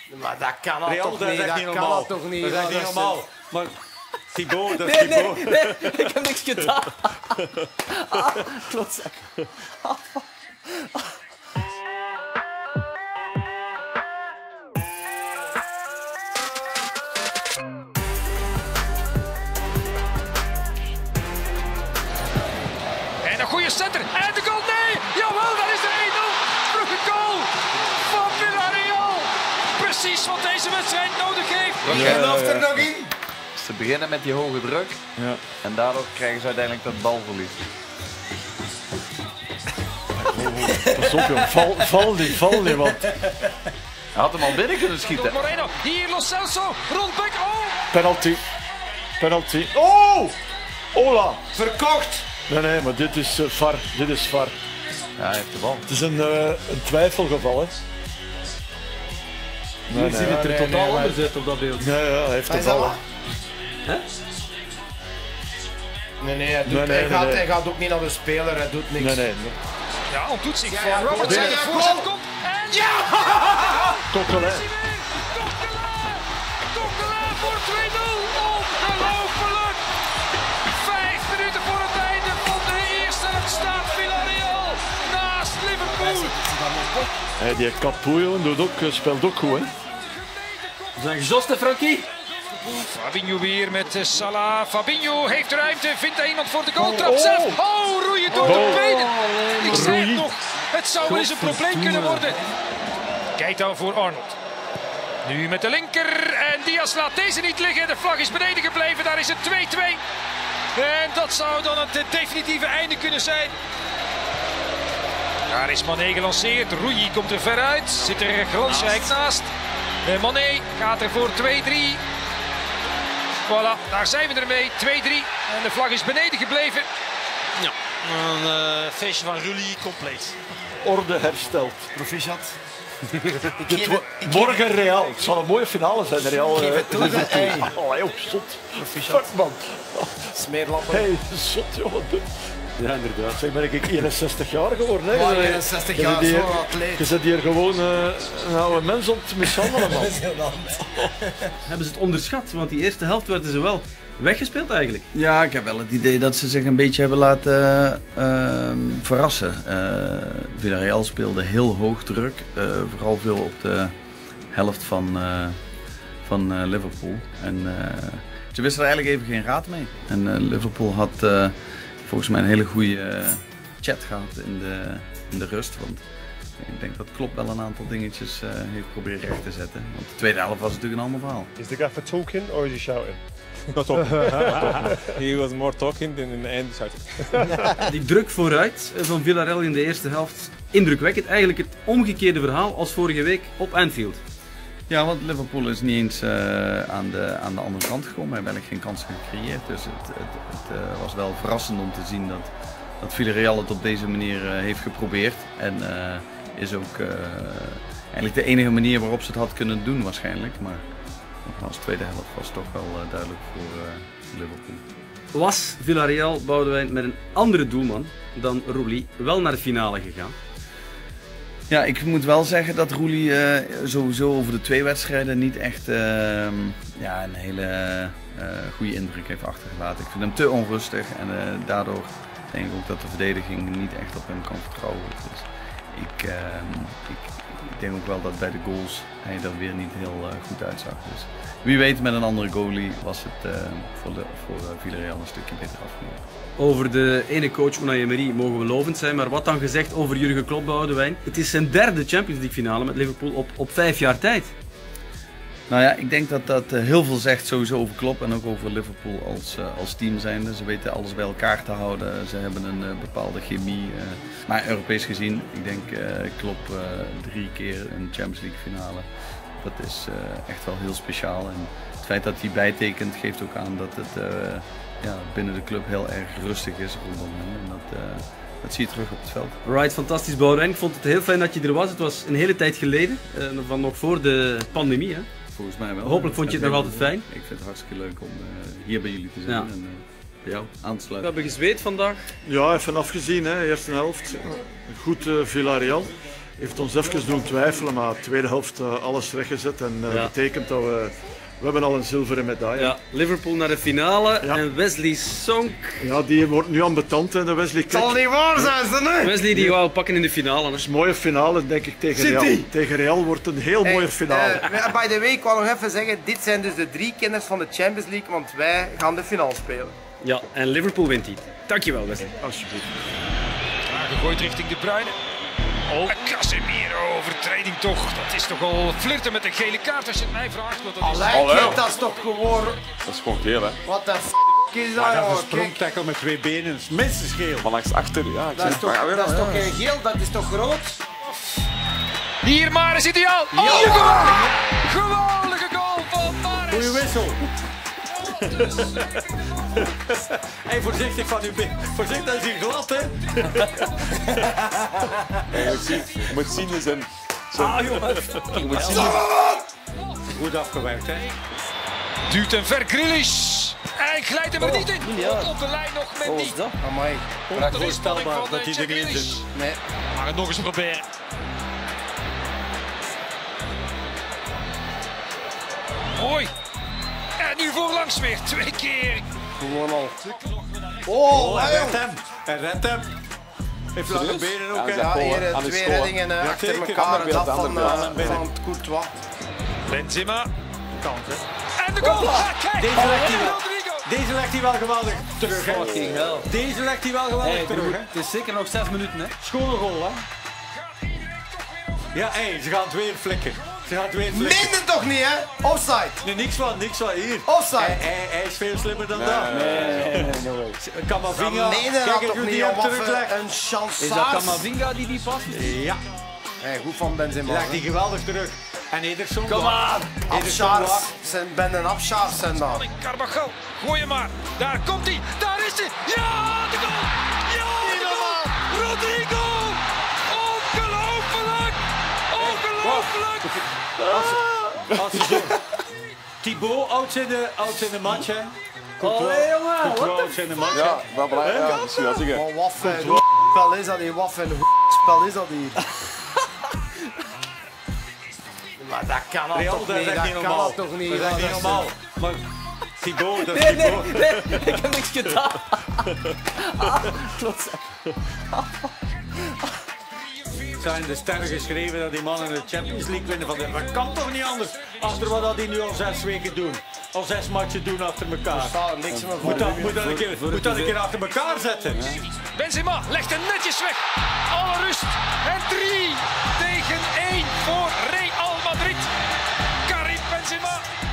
Maar dat kan al Real, toch dat niet, is echt dat niet kan normaal. al toch niet. Dat is echt niet Dat is- normaal. Maar Thibaut, dat is Nee, Thibaut. nee, nee, ik heb niks gedaan. Klootzak. En een goede center. En de goal, nee! Jawel, dat is de 1-0. Vroege goal van Villarreal. Precies wat deze wedstrijd nodig heeft. Je gelooft er nog in? Ze beginnen met die hoge druk en daardoor krijgen ze uiteindelijk dat balverlies. Pas op, joh. Val niet, want Hij had hem al binnen kunnen schieten. Moreno, hier Lo Celso, rondbek. Oh! penalty. Oh! Ola! Verkocht! Nee, maar dit is VAR. Dit is VAR. Ja, hij heeft de bal. Het is een twijfelgeval, hè. Hier ziet het er nee, totaal nee, anders uit op dat beeld. Ja, hij heeft de Is dat bal. wat? Nee, hij gaat ook niet naar de speler, hij doet niks. Nee. Ja, onttoetsing Ja, van ja, Roberts. ja, En de ja, voorzet goal. komt. En Ja! Coquelin. Coquelin voor 2-0. Ongelooflijk. 5 minuten voor het einde van de eerste helft staat Villarreal naast Liverpool. Hey, die Capullo speelt ook goed, hè. We zijn gezost, hè, Frankie? Fabinho weer met Salah. Fabinho heeft ruimte, vindt er iemand voor de goal, trapt zelf. Oh, roeien door de benen. Ik zei het nog, het zou wel eens een probleem kunnen worden. Kijk dan voor Arnold. Nu met de linker en Diaz laat deze niet liggen. De vlag is beneden gebleven, daar is het 2-2. En dat zou dan het definitieve einde kunnen zijn. Daar is Mané gelanceerd, Rui komt er ver uit, zit er glansrijk naast. Mané gaat er voor 2-3. Voilà, daar zijn we ermee. 2-3. En de vlag is beneden gebleven. Ja, een feestje van Rulli compleet. Orde hersteld. Proficiat. Morgen Real. Het zal een mooie finale zijn, Real. Geef het toe, Liverpool. hey. Oh, joh, zot. Proficiat. Fuck, man. Smeerlappen. Hey, zot, joh. Wat doe- Ja, inderdaad. Zeg, ben ik 61 jaar geworden, hè. Oh, Je- 61 je jaar, bent hier- zo'n atleet. Je zit hier gewoon een oude mens om te mishandelen, man. Hebben ze het onderschat? Want die eerste helft werden ze wel weggespeeld eigenlijk. Ja, ik heb wel het idee dat ze zich een beetje hebben laten verrassen. Villarreal speelde heel hoog druk, vooral veel op de helft van Liverpool. En ze wisten er eigenlijk even geen raad mee. En Liverpool had volgens mij een hele goede chat gehad in de rust. Want ik denk dat Klopp wel een aantal dingetjes heeft proberen recht te zetten. Want de tweede helft was natuurlijk een ander verhaal. Is the gaffer talking or is he shouting? Not talking. He was more talking than in the end shouting. Die druk vooruit van Villarreal in de eerste helft, indrukwekkend. Eigenlijk het omgekeerde verhaal als vorige week op Anfield. Ja, want Liverpool is niet eens aan de andere kant gekomen. We hebben eigenlijk geen kansen gecreëerd. Dus het was wel verrassend om te zien dat Villarreal het op deze manier heeft geprobeerd. En is ook eigenlijk de enige manier waarop ze het had kunnen doen waarschijnlijk. Maar nogmaals, de tweede helft was toch wel duidelijk voor Liverpool. Was Villarreal, Boudewijn, met een andere doelman dan Rulli wel naar de finale gegaan? Ja, ik moet wel zeggen dat Rulli sowieso over de 2 wedstrijden niet echt een hele goede indruk heeft achtergelaten. Ik vind hem te onrustig en daardoor denk ik ook dat de verdediging niet echt op hem kan vertrouwen. Dus ik denk ook wel dat bij de goals hij er weer niet heel goed uitzag. Dus wie weet met een andere goalie was het voor Villarreal een stukje beter afgelopen. Over de ene coach Unai Emery mogen we lovend zijn, maar wat dan gezegd over Jurgen Klopp, Boudewijn? Het is zijn derde Champions League finale met Liverpool op 5 jaar tijd. Nou ja, ik denk dat dat heel veel zegt sowieso over Klopp en ook over Liverpool als team zijnde. Ze weten alles bij elkaar te houden, ze hebben een bepaalde chemie. Maar Europees gezien, ik denk Klopp 3 keer een Champions League finale. Dat is echt wel heel speciaal. En het feit dat hij bijtekent geeft ook aan dat het binnen de club heel erg rustig is rondom hem. En dat zie je terug op het veld. Right, fantastisch Boudewijn. Ik vond het heel fijn dat je er was. Het was een hele tijd geleden, van nog voor de pandemie. Hè? Volgens mij wel. Hopelijk vond je het nog altijd fijn. Ik vind het hartstikke leuk om hier bij jullie te zijn Ja. en bij jou aan te We sluiten. hebben gezweet vandaag. Ja, even afgezien, hè. Eerste helft. Goed Villarreal. heeft ons even doen twijfelen, maar de tweede helft alles rechtgezet en betekent dat we hebben al een zilveren medaille. Ja, Liverpool naar de finale en Wesley Sonk. Ja, die wordt nu ambetant en Wesley. Het zal niet waar zijn, ze nu! Wesley die wou pakken in de finale. Hè. Dat is een mooie finale, denk ik, tegen Real. Tegen Real wordt een heel mooie finale. By the way, ik wou nog even zeggen, dit zijn dus de 3 kenners van de Champions League, want wij gaan de finale spelen. Ja, en Liverpool wint die. Dankjewel, Wesley. Alsjeblieft. Gegooid richting De Bruyne. Oh, Casemiro, overtreding toch. Dat is toch al flirten met een gele kaart als je het mij vraagt. Wat dat is. Allee, dat is toch gewoon... Dat is gewoon geel, hè. Wat de is dat, Dat is joh? een sprongtackle met 2 benen, dat is minstens geel. Van langs achter, ja. Dat is toch geen geel, dat is toch groot? Hier, Maris, ideaal. Oh, geweldige goal van Maris. Goeie wissel. Hey, voorzichtig van uw been. Voorzichtig, dat is hier glad, hè. Je moet zien in zijn... jongens. Je moet zien... Goed afgewerkt, hè. Duwt hem ver, Grealish. Hij glijdt hem er niet in. Op de lijn nog met niet. Amai. Onvoorstelbaar dat hij erin zit. Nee. Maar het nog eens proberen. Mooi. En nu voorlangs weer. 2 keer. Gewoon al. Hij redt hem. Hij redt hem. Heeft lange benen ook, hè. Ja, hier 2 reddingen achter elkaar. Dat van Courtois. Benzema. Kant, hè. En de goal. Kijk. Deze legt hij wel geweldig terug, hè. Fucking hell. Deze legt hij wel geweldig terug, hè. Het is zeker nog 6 minuten, hè. Schone goal, hè. Ja, ze gaan het weer flikken. Ze gaan het weer flikken. Minder toch niet, hè? Offside. Nee, niks van. Hier. Offside. Hij is veel slimmer dan dat. Nee. Camavinga, Kijk eens hoe die hem teruglegt. Een chance. Is dat Camavinga die past? Ja, Goed van Benzema. legt hij geweldig terug. En Ederson. Kom aan! Afschaars. Ben een afschaars zijn dan. Carvajal. Gooi hem maar. Daar komt hij. Daar is hij. Ja, de goal. Ja, de goal. Rodrigo. Ongelooflijk. Ongelooflijk. Als ze zo. Thibaut, oud in de match, hè. Allee, jongen. Courtois, oud in de match, hè. Ja, dat blijft. Ja, dat is wel zeggen. Maar wat een spel is dat hier? Wat een spel is dat hier? Maar dat kan al Real, toch dat is niet? echt niet Dat normaal. kan toch niet? Dat is echt niet normaal. Maar Thibaut, dat is Nee, Thibaut. ik heb niks gedaan. Klopt. Zijn de sterren geschreven dat die mannen de Champions League winnen. Dat kan toch niet anders? Achter wat die nu al 6 weken doen. Al 6 matchen doen achter elkaar. Niks meer Moet dat een keer achter elkaar zetten. Benzema legt hem netjes weg. Alle rust. En 3 tegen 1 voor Real Madrid. Karim Benzema.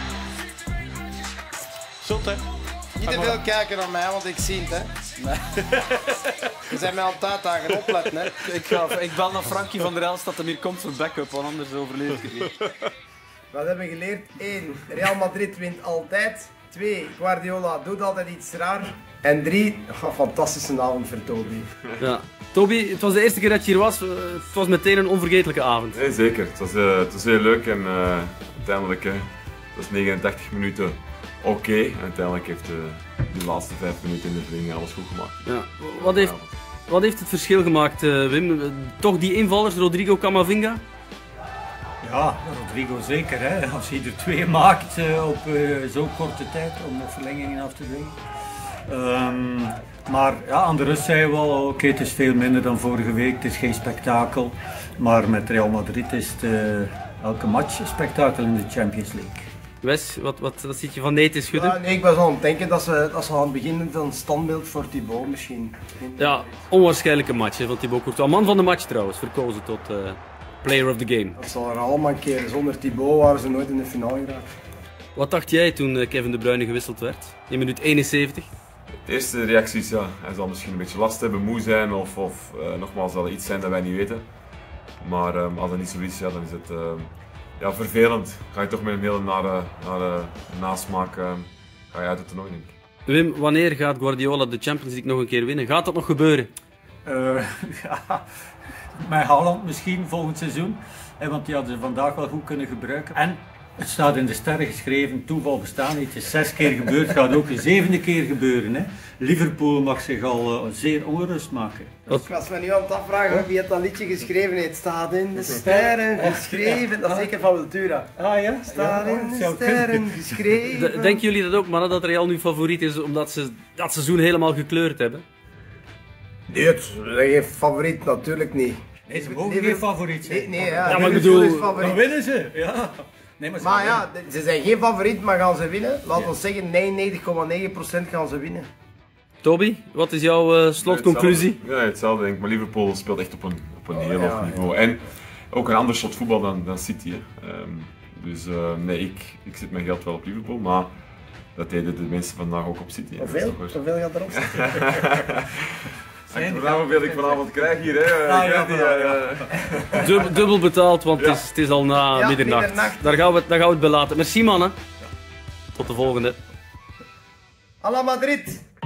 Zot, hè? Niet te veel kijken naar mij, want ik zie het, hè. We zijn mij altijd aan het opletten, hè. Ik bel naar Frankie van der Elst dat hij hier komt voor backup, want anders overleef ik het niet. Wat hebben we geleerd? 1. Real Madrid wint altijd. 2. Guardiola doet altijd iets raar. En 3. Fantastische avond voor Toby. Ja. Toby, het was de eerste keer dat je hier was. Het was meteen een onvergetelijke avond. Nee, zeker. Het was heel leuk en uiteindelijk het was 89 minuten oké. En uiteindelijk heeft die laatste 5 minuten in de verlenging alles goed gemaakt. Ja. Wat heeft het verschil gemaakt, Wim? Toch die invallers, Rodrigo, Camavinga? Ja, Rodrigo zeker. Hè. Als hij er 2 maakt op zo'n korte tijd om de verlengingen af te dwingen. Maar ja, aan de rust zei je wel, oké, het is veel minder dan vorige week, het is geen spektakel. Maar met Real Madrid is het elke match een spektakel in de Champions League. Wes, wat ziet je van nee, het is schudden? Ja, nee, ik was aan het denken dat ze aan het begin een standbeeld voor Thibaut misschien. Ja, onwaarschijnlijke match van Thibaut Courtois. Man van de match trouwens, verkozen tot player of the game. Dat zal er allemaal een keer. Zonder Thibaut waren ze nooit in de finale geraakt. Wat dacht jij toen Kevin De Bruyne gewisseld werd? In minuut 71? De eerste reacties, ja, hij zal misschien een beetje last hebben, moe zijn of nogmaals zal er iets zijn dat wij niet weten. Maar als dat niet zo is, ja, dan is het vervelend. Ga je toch met een hele nare nasmaak ga je uit het toernooi, denk ik. Wim, wanneer gaat Guardiola de Champions League nog een keer winnen? Gaat dat nog gebeuren? Ja, met Haaland misschien volgend seizoen. Want die hadden ze vandaag wel goed kunnen gebruiken. En Het staat in de sterren geschreven, toeval bestaat niet. Het is 6 keer gebeurd, gaat ook een 7e keer gebeuren. Hè. Liverpool mag zich al zeer ongerust maken. Ik was me nu aan het afvragen wie het dat liedje geschreven heeft. Het staat in de sterren geschreven. Dat is zeker van Wiltura. Ah ja? Staat in de sterren geschreven. Denken jullie dat ook, mannen, dat Real nu favoriet is omdat ze dat seizoen helemaal gekleurd hebben? Nee, dat is geen favoriet natuurlijk niet. Nee, ze mogen geen favoriet zijn. Nee, ja, maar ik bedoel, dan winnen ze. Ja. Nee, maar ja, ze zijn geen favoriet, maar gaan ze winnen? Laten we zeggen 99,9% gaan ze winnen. Toby, wat is jouw slotconclusie? Ja, hetzelfde denk ik. Maar Liverpool speelt echt op een heel hoog niveau. En ook een ander soort voetbal dan City. Dus nee, ik zet mijn geld wel op Liverpool, maar dat deden de mensen vandaag ook op City. Hoeveel gaat erop zitten? Hoeveel ik vanavond krijg hier, hè? Dubbel betaald, want het is al na middernacht. Daar gaan we het belaten. Merci mannen. Tot de volgende. Alla Madrid!